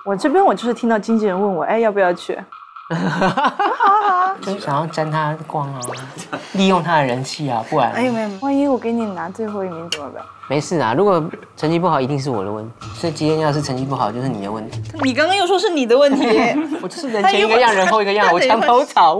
我这边我就是听到经纪人问我，哎，要不要去？好啊， 就是想要沾他光啊，利用他的人气啊，不然。 哎呦没有，万一我给你拿最后一名怎么办？ 没事啊，如果成绩不好，一定是我的问题。所以今天要是成绩不好，就是你的问题。 你刚刚又说是你的问题， 我就是人前一个样，人后一个样，我墙头草。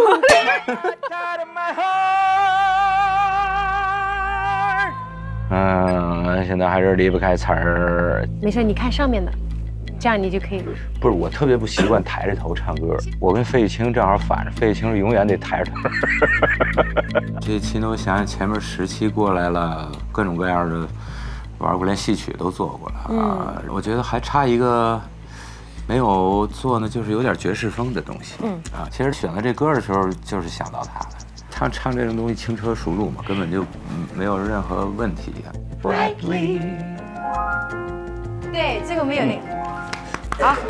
现在还是离不开词儿。 没事，你看上面的，这样你就可以。 不是，我特别不习惯抬着头唱歌。我跟费玉清正好反着，费玉清是永远得抬着头。这期呢，我想想前面10期过来了，各种各样的玩过，连戏曲都做过了啊。我觉得还差一个没有做呢，就是有点爵士风的东西。其实选择这歌的时候，就是想到他的。唱这种东西轻车熟路嘛，根本就没有任何问题。Brightly， 对，这个没有那个。好。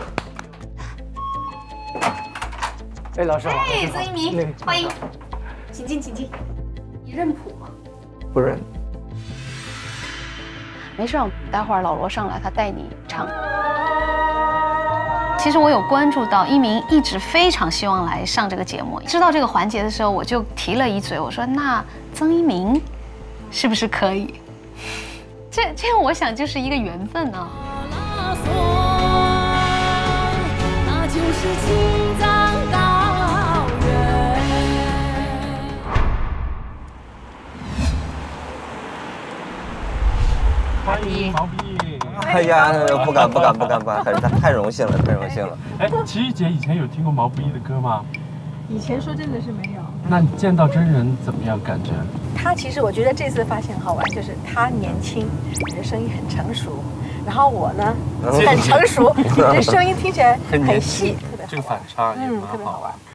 哎，老师好。 哎，曾一鸣，欢迎，请进，请进。你认谱吗？ 不认。 没事，待会儿老罗上来，他带你唱。其实我有关注到一鸣一直非常希望来上这个节目，知道这个环节的时候，我就提了一嘴，我说那曾一鸣是不是可以？这样我想就是一个缘分啊。那就是青藏高原。 欢迎毛笔。 哎呀，不敢，太荣幸了，太荣幸了。 哎，齐豫姐以前有听过毛不易的歌吗？ 以前说真的是没有。 那你见到真人怎么样感觉？ 他其实我觉得这次发现很好玩，就是他年轻，你的声音很成熟，然后我呢很成熟，你的声音听起来很细，特别好玩。 这个反差也蛮好玩。